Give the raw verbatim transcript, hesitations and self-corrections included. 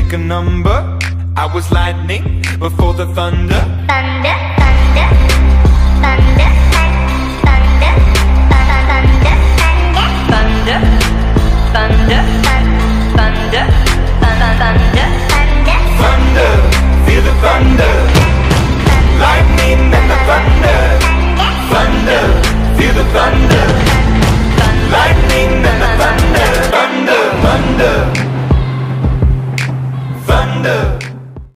make a number. I was lightning before the thunder. Thunder, thunder.